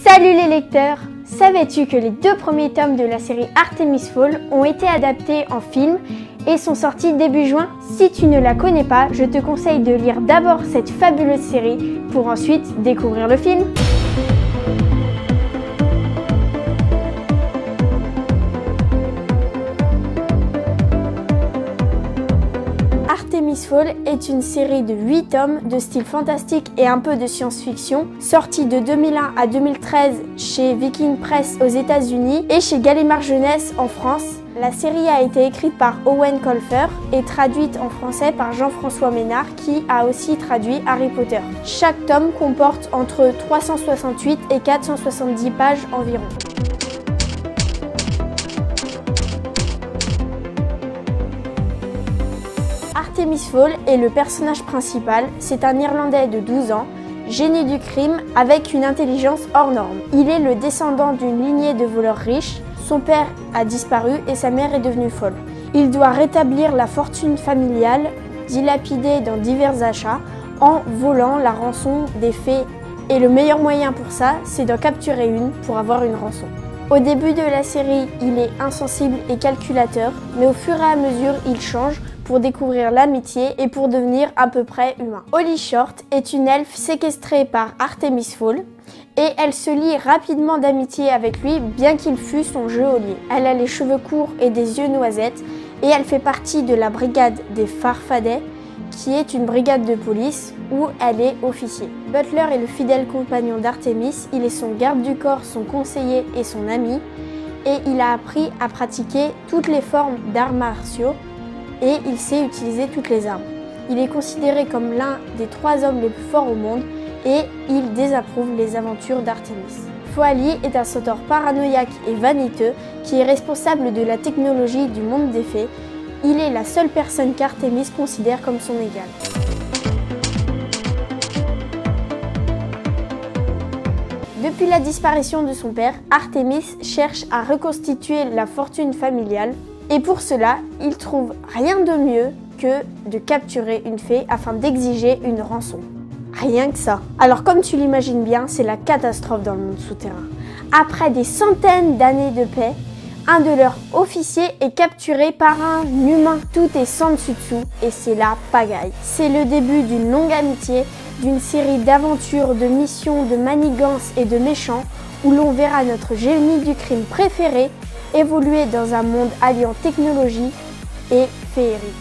Salut les lecteurs! Savais-tu que les 2 premiers tomes de la série Artemis Fowl ont été adaptés en film et sont sortis début juin? Si tu ne la connais pas, je te conseille de lire d'abord cette fabuleuse série pour ensuite découvrir le film. Artemis Fowl est une série de 8 tomes de style fantastique et un peu de science-fiction, sortie de 2001 à 2013 chez Viking Press aux États-Unis et chez Gallimard Jeunesse en France. La série a été écrite par Owen Colfer et traduite en français par Jean-François Ménard qui a aussi traduit Harry Potter. Chaque tome comporte entre 368 et 470 pages environ. Artemis Fowl est le personnage principal, c'est un Irlandais de 12 ans, génie du crime avec une intelligence hors norme. Il est le descendant d'une lignée de voleurs riches, son père a disparu et sa mère est devenue folle. Il doit rétablir la fortune familiale, dilapidée dans divers achats, en volant la rançon des fées. Et le meilleur moyen pour ça, c'est d'en capturer une pour avoir une rançon. Au début de la série, il est insensible et calculateur, mais au fur et à mesure, il change pour découvrir l'amitié et pour devenir à peu près humain. Holly Short est une elfe séquestrée par Artemis Fowl et elle se lie rapidement d'amitié avec lui bien qu'il fût son geôlier. Elle a les cheveux courts et des yeux noisettes et elle fait partie de la brigade des Farfadets qui est une brigade de police où elle est officier. Butler est le fidèle compagnon d'Artemis, il est son garde du corps, son conseiller et son ami et il a appris à pratiquer toutes les formes d'arts martiaux et il sait utiliser toutes les armes. Il est considéré comme l'un des 3 hommes les plus forts au monde et il désapprouve les aventures d'Artemis. Foali est un sauteur paranoïaque et vaniteux qui est responsable de la technologie du monde des fées. Il est la seule personne qu'Artemis considère comme son égal. Depuis la disparition de son père, Artemis cherche à reconstituer la fortune familiale. Et pour cela, il trouve rien de mieux que de capturer une fée afin d'exiger une rançon. Rien que ça. Alors comme tu l'imagines bien, c'est la catastrophe dans le monde souterrain. Après des centaines d'années de paix, un de leurs officiers est capturé par un humain. Tout est sans dessus-dessous et c'est la pagaille. C'est le début d'une longue amitié, d'une série d'aventures, de missions, de manigances et de méchants où l'on verra notre génie du crime préféré évoluer dans un monde alliant technologie et féerie.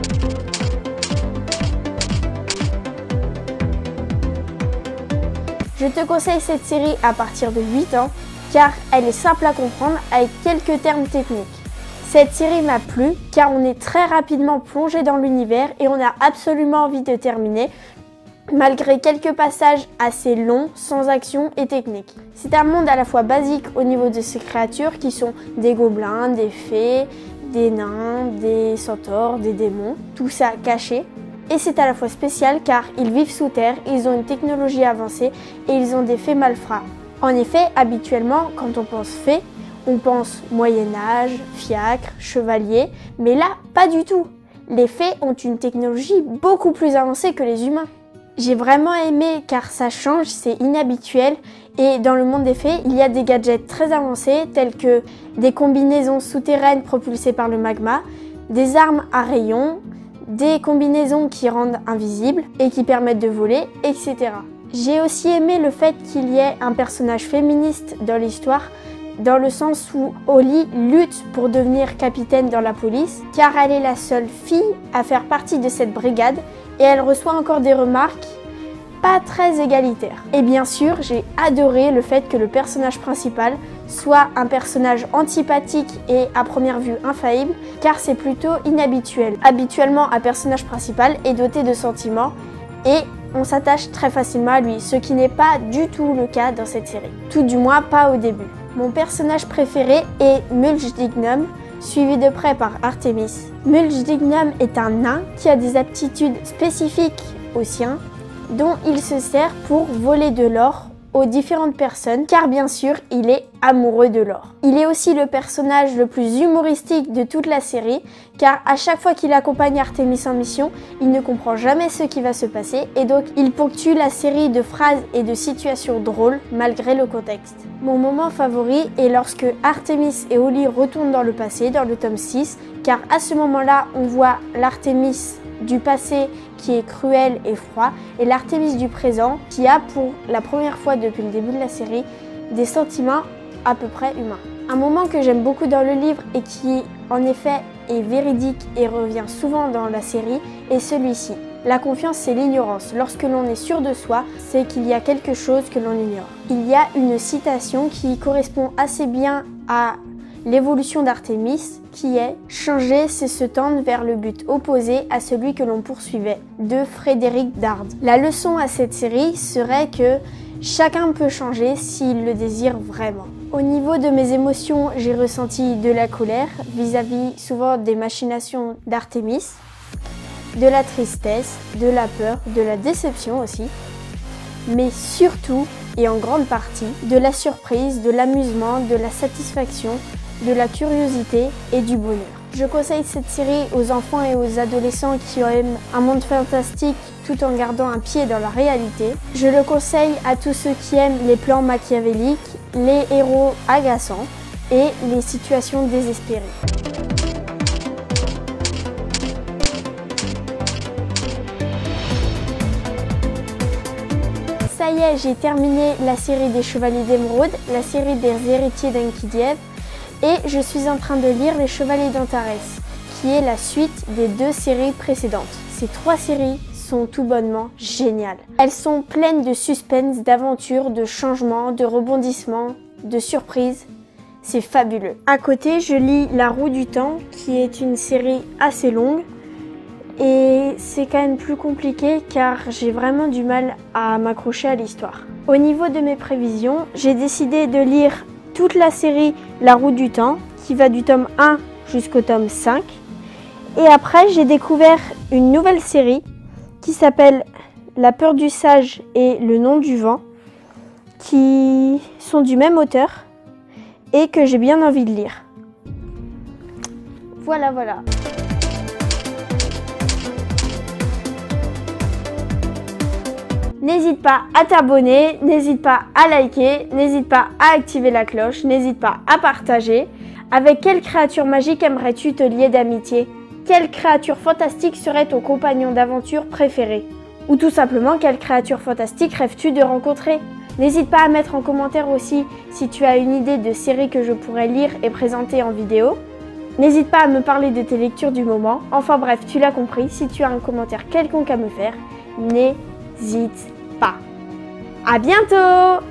Je te conseille cette série à partir de 8 ans car elle est simple à comprendre avec quelques termes techniques. Cette série m'a plu car on est très rapidement plongé dans l'univers et on a absolument envie de terminer malgré quelques passages assez longs, sans action et technique. C'est un monde à la fois basique au niveau de ses créatures qui sont des gobelins, des fées, des nains, des centaures, des démons, tout ça caché. Et c'est à la fois spécial car ils vivent sous terre, ils ont une technologie avancée et ils ont des fées malfrats. En effet, habituellement, quand on pense fées, on pense Moyen-Âge, fiacre, chevalier, mais là, pas du tout. Les fées ont une technologie beaucoup plus avancée que les humains. J'ai vraiment aimé car ça change, c'est inhabituel et dans le monde des fées, il y a des gadgets très avancés tels que des combinaisons souterraines propulsées par le magma, des armes à rayons, des combinaisons qui rendent invisibles et qui permettent de voler, etc. J'ai aussi aimé le fait qu'il y ait un personnage féministe dans l'histoire, dans le sens où Holly lutte pour devenir capitaine dans la police, car elle est la seule fille à faire partie de cette brigade et elle reçoit encore des remarques pas très égalitaires. Et bien sûr, j'ai adoré le fait que le personnage principal soit un personnage antipathique et à première vue infaillible, car c'est plutôt inhabituel. Habituellement, un personnage principal est doté de sentiments et on s'attache très facilement à lui, ce qui n'est pas du tout le cas dans cette série. Tout du moins pas au début. Mon personnage préféré est Mulch-Dignum, suivi de près par Artemis. Mulch-Dignum est un nain qui a des aptitudes spécifiques aux siens, dont il se sert pour voler de l'or aux différentes personnes car bien sûr il est amoureux de l'or. Il est aussi le personnage le plus humoristique de toute la série car à chaque fois qu'il accompagne Artemis en mission, il ne comprend jamais ce qui va se passer et donc il ponctue la série de phrases et de situations drôles malgré le contexte. Mon moment favori est lorsque Artemis et Holly retournent dans le passé, dans le tome 6, car à ce moment-là on voit l'Artemis du passé qui est cruel et froid et l'Artemis du présent qui a pour la première fois depuis le début de la série des sentiments à peu près humains. Un moment que j'aime beaucoup dans le livre et qui en effet est véridique et revient souvent dans la série est celui-ci. La confiance, c'est l'ignorance. Lorsque l'on est sûr de soi, c'est qu'il y a quelque chose que l'on ignore. Il y a une citation qui correspond assez bien à l'évolution d'Artemis qui est « Changer, c'est se tendre vers le but opposé à celui que l'on poursuivait » de Frédéric Dard. La leçon à cette série serait que chacun peut changer s'il le désire vraiment. Au niveau de mes émotions, j'ai ressenti de la colère vis-à-vis souvent des machinations d'Artemis, de la tristesse, de la peur, de la déception aussi, mais surtout et en grande partie de la surprise, de l'amusement, de la satisfaction, de la curiosité et du bonheur. Je conseille cette série aux enfants et aux adolescents qui aiment un monde fantastique tout en gardant un pied dans la réalité. Je le conseille à tous ceux qui aiment les plans machiavéliques, les héros agaçants et les situations désespérées. Ça y est, j'ai terminé la série des Chevaliers d'Émeraude, la série des héritiers d'Enkidiев et je suis en train de lire Les Chevaliers d'Antares, qui est la suite des 2 séries précédentes. Ces 3 séries sont tout bonnement géniales. Elles sont pleines de suspense, d'aventures, de changements, de rebondissements, de surprises. C'est fabuleux. À côté, je lis La Roue du Temps, qui est une série assez longue. Et c'est quand même plus compliqué car j'ai vraiment du mal à m'accrocher à l'histoire. Au niveau de mes prévisions, j'ai décidé de lire toute la série La Roue du Temps, qui va du tome 1 jusqu'au tome 5. Et après, j'ai découvert une nouvelle série qui s'appelle La Peur du Sage et Le Nom du Vent, qui sont du même auteur et que j'ai bien envie de lire. Voilà. N'hésite pas à t'abonner, n'hésite pas à liker, n'hésite pas à activer la cloche, n'hésite pas à partager. Avec quelle créature magique aimerais-tu te lier d'amitié? Quelle créature fantastique serait ton compagnon d'aventure préféré? Ou tout simplement, quelle créature fantastique rêves-tu de rencontrer? N'hésite pas à mettre en commentaire aussi si tu as une idée de série que je pourrais lire et présenter en vidéo. N'hésite pas à me parler de tes lectures du moment. Enfin bref, tu l'as compris, si tu as un commentaire quelconque à me faire, n'hésite pas. À bientôt!